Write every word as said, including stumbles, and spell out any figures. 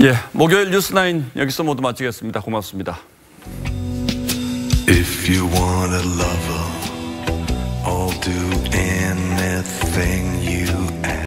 예, 목요일 뉴스나인 여기서 모두 마치겠습니다. 고맙습니다. If you want a lover, I'll do anything